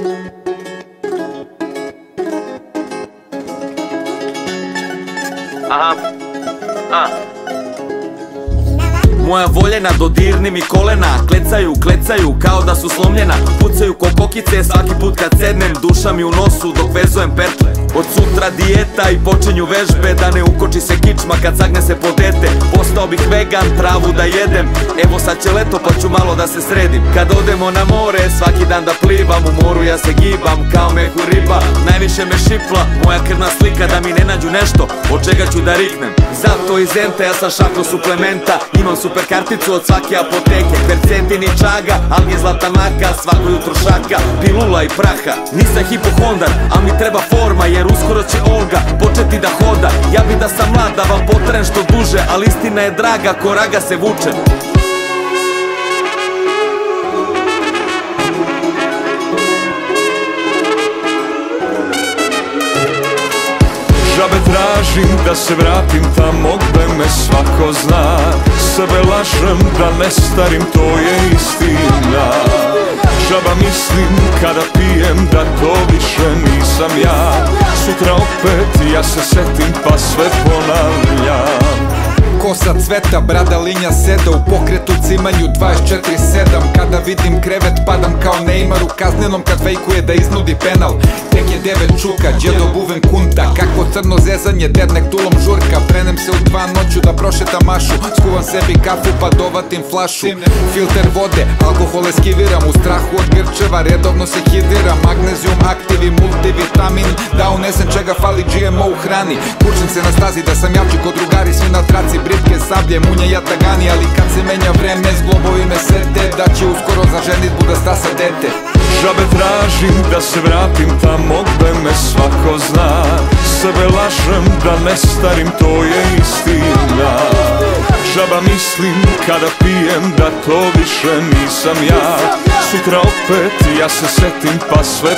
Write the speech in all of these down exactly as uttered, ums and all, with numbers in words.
Aha, a moja voljena, dodirni mi kolena. Klecaju, klecaju, kao da su slomljena. Pucaju ko kokice svaki put kad sednem. Duša mi u nosu dok vezujem pertle. Od sutra dijeta i počinju vežbe. Da ne ukoči se kičma kad sagne se po dete. Postao bih vegan, travu da jedem. Evo sad će leto pa ću malo da se sredim. Kad odemo na more, svaki dan da plivam. U moru ja se gibam kao mehu riba. Najviše me šipla moja krvna slika. Da mi ne nađu nešto od čega ću da riknem. Zato iz ente ja sam šaklo suplementa. Imam super karticu od svake apoteke. Kvercetin i čaga, al mi je zlata maka. Svako jutro šaka, pilula i praha. Nisam hipohondar, al mi treba forma. Jer uskoro će Olga početi da hoda. Ja bi da sam mlad, da vam potrem što duže. Al istina je draga, ko raga se vuče. Žabe tražim da se vratim tamo gde me svako zna. Sebe lažem da ne starim, to je istina. Žaba mislim kada pijem da to više nisam ja. Sutra opet ja se setim pa sve ponavljam. Kosa cveta, brada linja seda, u pokretu cimanju dvadeset četiri sedam. Kada vidim krevet padam kao Neymar u kaznenom kad fejkuje da iznudi penal. Tek je devet čuka, djedo buven kunta. Kako crno zezanje, dednek tulom žurka. Prenem se u dva noću da prošetam mašu. Skuvam sebi kafu pa dovatim flašu. Filter vode, alkohol eskiviram. U strahu od grčeva redovno se hidiram. Magnezijum aktiv i multivitamin. Da unesem čega fali G M O u hrani. Kučem se na stazi da sam jači kod drugari. Svi na traci, britke, sablje, munje, jatagani. Ali kad se menja vreme, zglobovi me sete. Da će uskoro za ženitbu da stasa dete. Žabe tražim da se vratim tamo gde me svako zna. Sebe lažem da ne starim, to je istina. Žaba mislim kada pijem da to više nisam ja. Sutra opet ja se setim pa sve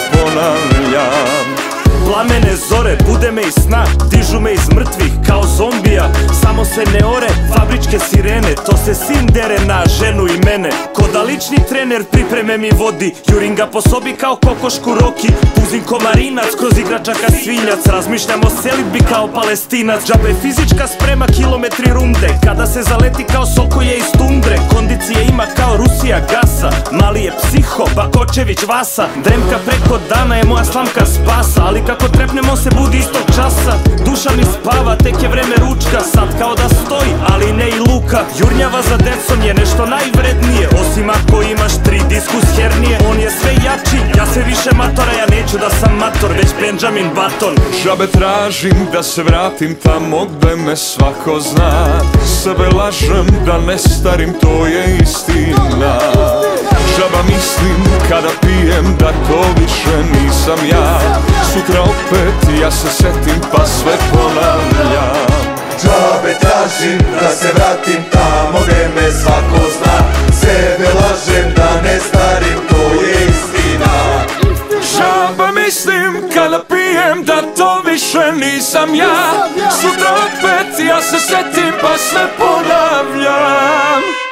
ponavljam. Plamene zore, bude me iz sna, dižu me iz mrtvih kao zombija. Samo se ne ore, fabričke sirene, to se sin dere na ženu i mene. Ko da lični trener pripreme mi vodi, jurim ga po sobi kao kokošku Roki. Puzim ko marinac, kroz igračaka svinjac, razmišljam o selidbi kao Palestinac. Džabe fizička sprema, kilometri runde, kada se zaleti kao Sokoje iz tundre. Kondicije ima kao Rusija gasa, mali je psiho, Bakočević Vasa. Dremka preko dana je moja slamka spasa, ali kako trepnemo se budi istog časa. Duša mi spava, tek je vreme ručka. Sad kao da stoji, ali ne i luka. Jurnjava za decom je nešto najvrednije, osim ako imaš tri diskus hernije. On je sve jači, ja sve više matora. Ja neću da sam mator, već Benjamin Button. Žabe tražim da se vratim tamo gde me svako zna. Sebe lažem da ne starim, to je istina. Žaba mislim kada pijem da to više nisam ja. Sutra opet ja se setim pa sve ponavljam. Džabe tražim da se vratim tamo gde me svako zna. Sebe lažem da ne starim, to je istina. Žaba mislim kada pijem da to više nisam ja. Sutra opet ja se setim pa sve ponavljam.